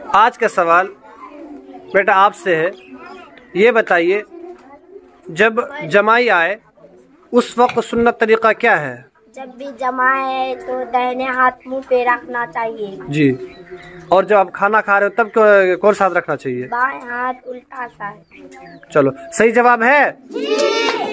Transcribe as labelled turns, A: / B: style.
A: आज का सवाल बेटा आपसे है, ये बताइए जब जमाई आए उस वक्त सुन्नत तरीका क्या है?
B: जब भी जमाए तो दाहिने हाथ मुंह पे रखना चाहिए
A: जी। और जब आप खाना खा रहे हो तब कौन सा हाथ रखना चाहिए?
B: बाएं हाथ उल्टा सा।
A: चलो सही जवाब है।